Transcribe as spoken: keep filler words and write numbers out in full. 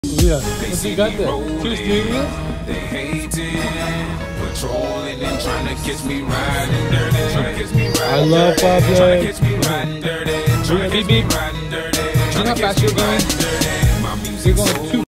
Yeah, what's he got there? Two steering They hating, patrolling and trying to catch me riding dirty. Trying to catch me riding I love dirty. Trying to Publix. catch me riding dirty. Trying to catch me riding dirty. You know how fast you're going? My You're going two